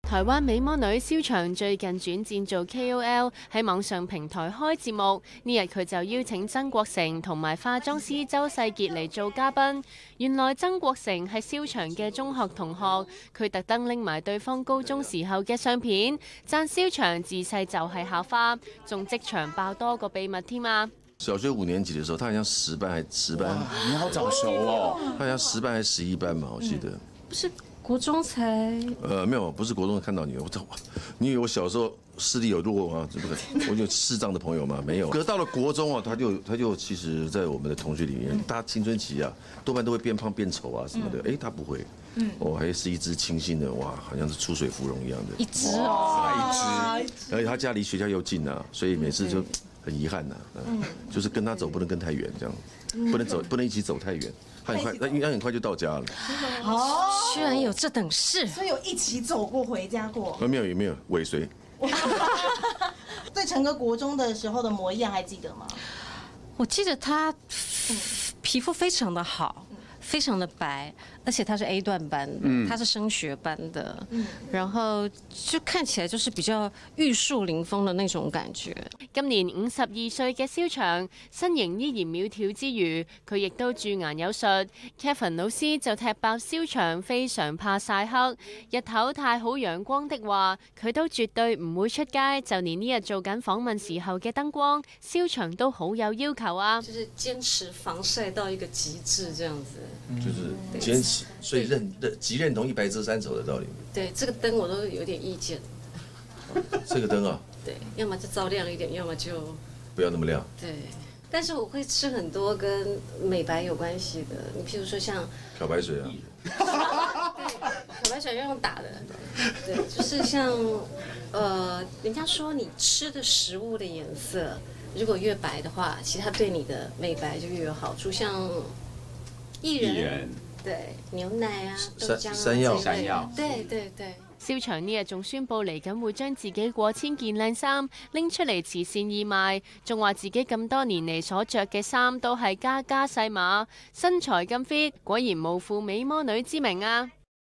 台灣美魔女蕭薔最近轉戰做 KOL， 喺網上平台開節目。呢日佢就邀請曾國城同埋化妝師周世傑嚟做嘉賓。原來曾國城係蕭薔嘅中學同學，佢特登拎埋對方高中時候嘅相片，讚蕭薔自細就係校花，仲即場爆多個秘密添啊！ 小學5年級的時候，他好像10班還10班， 你好早熟哦， 他好像10班還是11班嘛，我記得。 不是國中才？ 沒有，不是國中看到你，你以為我小時候視力有弱嗎？我有視障的朋友嗎？沒有。可是到了國中啊，他就其實，在我們的同學裡面，大家青春期啊，多半都會變胖變醜啊什麼的，他不會，還是一隻清新的，哇，好像是出水芙蓉一樣的。 一隻哦， 一隻。而且他家離學校又近啊，所以每次就很遺憾呐，就是跟他走不能跟太遠，這樣，不能一起走太遠。他很快就到家了。 哦，居然有這等事， 所以有一起走過回家過？ 沒有尾隨。 對陳哥國中的時候的模樣還記得嗎？ 我記得他皮膚非常的好，非常的白，而且他是 A 段班的，他是升學班的，然後就看起來就是比較玉樹臨風的那種感覺。 今年52歲嘅蕭薔，身形依然苗條之餘，佢亦都駐顏有術。Kevin 老師就踢爆蕭薔非常怕曬黑，日頭太好陽光的話，佢都絕對唔會出街。就連呢日做緊訪問時候嘅燈光，蕭薔都好有要求啊！ 就是堅持防曬到一個極致，這樣子。 就是堅持，所以極認同一白遮三醜的道理。 對，這個燈我都有點意見。 這個燈啊？ 對，要麼就照亮一點，要麼就不要那麼亮。 對，但是我會吃很多跟美白有關係的，你譬如說像漂白水啊。 對，漂白水要用打的。對，就是像人家說你吃的食物的顏色，如果越白的話，其實它對你的美白就越有好處。像薏仁，對，牛奶啊，豆漿啊， 山藥， 對。 蕭薔呢日仲宣布嚟緊會將自己過千件靚衫拎出嚟慈善義賣，仲話自己咁多年嚟所着嘅衫都係家家細碼，身材咁 fit，果然無負美魔女之名啊！